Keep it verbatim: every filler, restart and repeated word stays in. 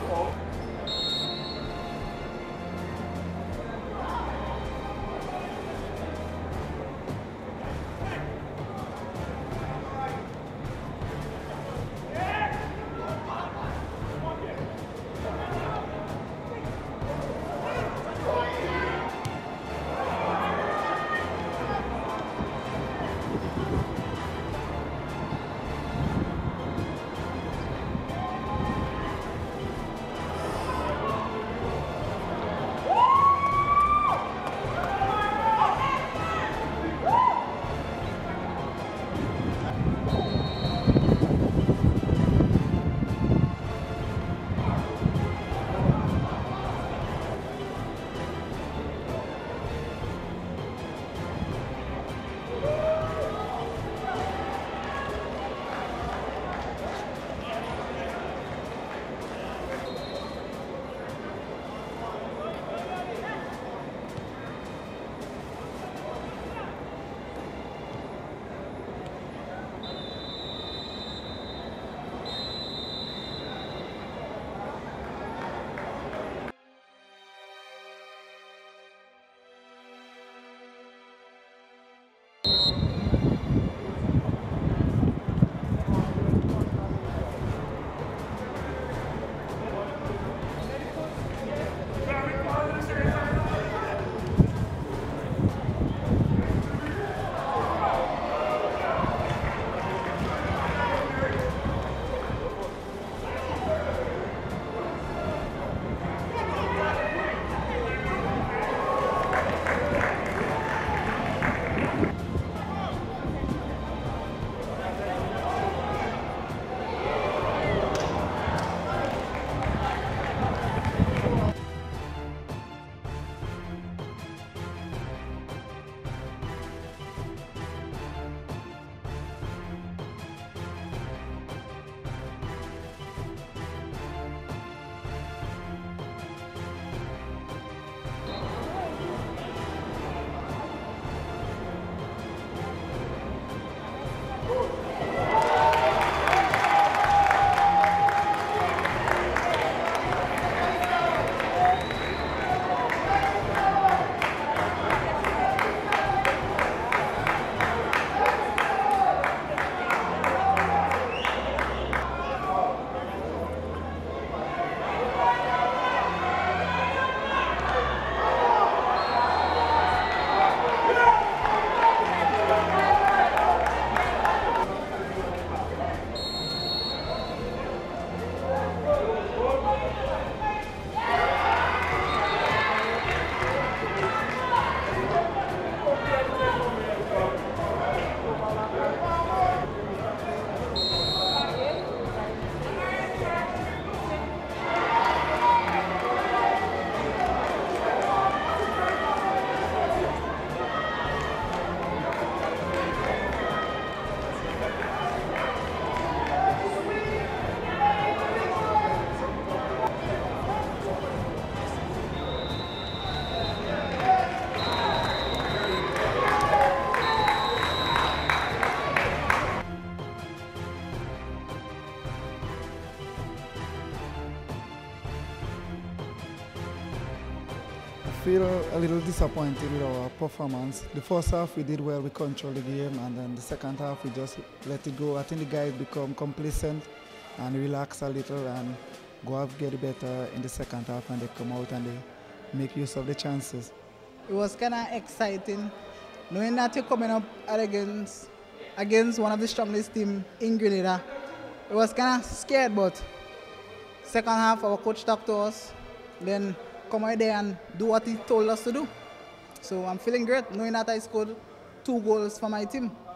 feel a little disappointed with our performance. The first half we did well, we controlled the game, and then the second half we just let it go. I think the guys become complacent and relax a little, and Gouyave get better in the second half, and they come out and they make use of the chances. It was kind of exciting, knowing that you're coming up against, against one of the strongest teams in Grenada. It was kind of scared, but second half our coach talked to us, then come out there and do what he told us to do. So I'm feeling great, knowing that I scored two goals for my team.